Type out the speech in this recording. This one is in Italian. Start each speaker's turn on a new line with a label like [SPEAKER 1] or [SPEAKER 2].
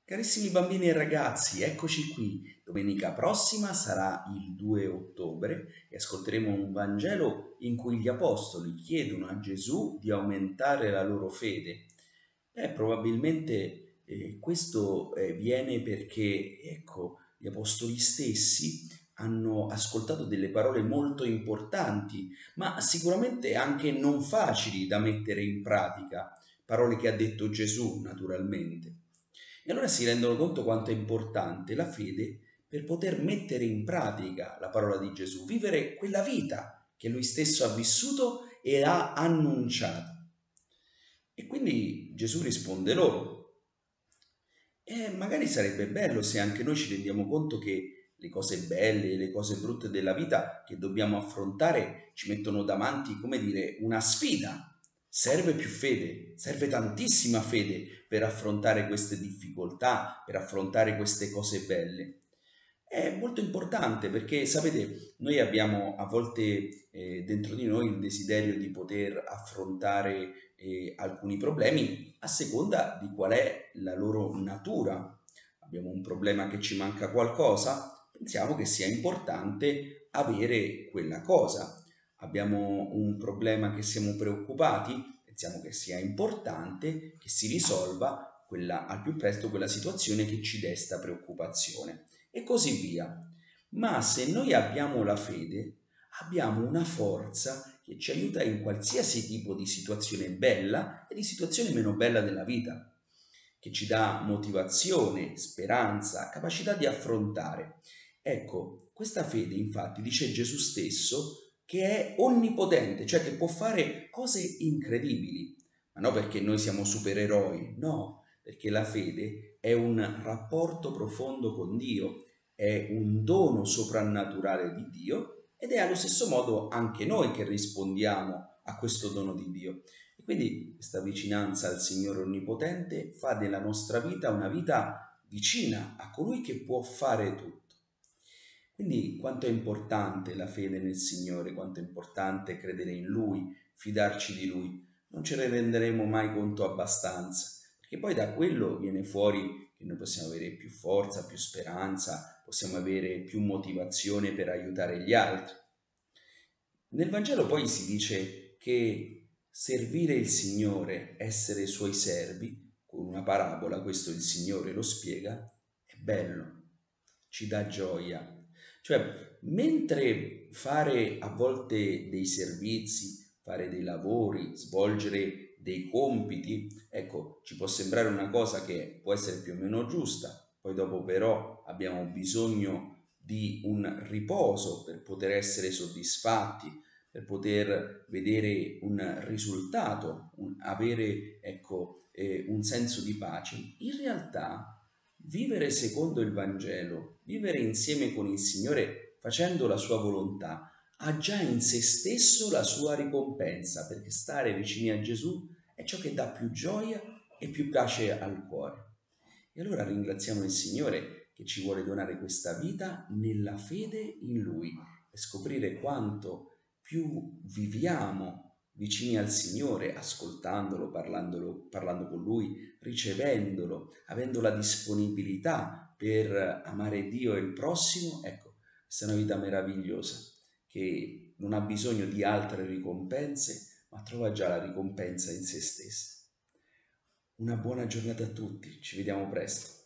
[SPEAKER 1] Carissimi bambini e ragazzi, eccoci qui. Domenica prossima sarà il 2 ottobre e ascolteremo un Vangelo in cui gli apostoli chiedono a Gesù di aumentare la loro fede. Probabilmente questo viene perché, ecco, gli apostoli stessi hanno ascoltato delle parole molto importanti, ma sicuramente anche non facili da mettere in pratica, parole che ha detto Gesù, naturalmente. E allora si rendono conto quanto è importante la fede per poter mettere in pratica la parola di Gesù, vivere quella vita che lui stesso ha vissuto e ha annunciato. E quindi Gesù risponde loro. E magari sarebbe bello se anche noi ci rendiamo conto che le cose belle e le cose brutte della vita che dobbiamo affrontare ci mettono davanti, come dire, una sfida. Serve più fede, serve tantissima fede per affrontare queste difficoltà, per affrontare queste cose belle. È molto importante perché, sapete, noi abbiamo a volte dentro di noi il desiderio di poter affrontare alcuni problemi a seconda di qual è la loro natura. Abbiamo un problema che ci manca qualcosa, pensiamo che sia importante avere quella cosa. Abbiamo un problema che siamo preoccupati, pensiamo che sia importante che si risolva al più presto quella situazione che ci desta preoccupazione e così via. Ma se noi abbiamo la fede, abbiamo una forza che ci aiuta in qualsiasi tipo di situazione bella e di situazione meno bella della vita, che ci dà motivazione, speranza, capacità di affrontare. Ecco, questa fede, infatti, dice Gesù stesso, che è onnipotente, cioè che può fare cose incredibili, ma non perché noi siamo supereroi, no, perché la fede è un rapporto profondo con Dio, è un dono soprannaturale di Dio ed è allo stesso modo anche noi che rispondiamo a questo dono di Dio. E quindi questa vicinanza al Signore Onnipotente fa della nostra vita una vita vicina a colui che può fare tutto. Quindi quanto è importante la fede nel Signore, quanto è importante credere in Lui, fidarci di Lui. Non ce ne renderemo mai conto abbastanza, perché poi da quello viene fuori che noi possiamo avere più forza, più speranza, possiamo avere più motivazione per aiutare gli altri. Nel Vangelo poi si dice che servire il Signore, essere suoi servi, con una parabola, questo il Signore lo spiega, è bello, ci dà gioia. Cioè, mentre fare a volte dei servizi, fare dei lavori, svolgere dei compiti, ecco, ci può sembrare una cosa che può essere più o meno giusta, poi dopo però abbiamo bisogno di un riposo per poter essere soddisfatti, per poter vedere un risultato, avere ecco, un senso di pace. In realtà vivere secondo il Vangelo, vivere insieme con il Signore facendo la sua volontà, ha già in se stesso la sua ricompensa, perché stare vicini a Gesù è ciò che dà più gioia e più pace al cuore. E allora ringraziamo il Signore che ci vuole donare questa vita nella fede in Lui e scoprire quanto più viviamo vicini al Signore, ascoltandolo, parlando con Lui, ricevendolo, avendo la disponibilità per amare Dio e il prossimo, ecco, questa è una vita meravigliosa che non ha bisogno di altre ricompense, ma trova già la ricompensa in se stessa. Una buona giornata a tutti, ci vediamo presto.